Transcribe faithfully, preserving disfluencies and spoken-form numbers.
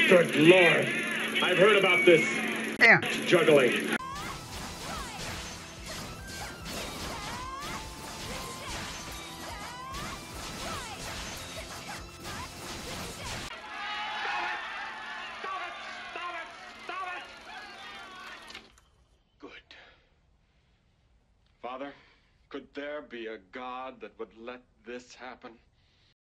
Good Lord. I've heard about this. Yeah. Juggling. Good. Father, could there be a God that would let this happen?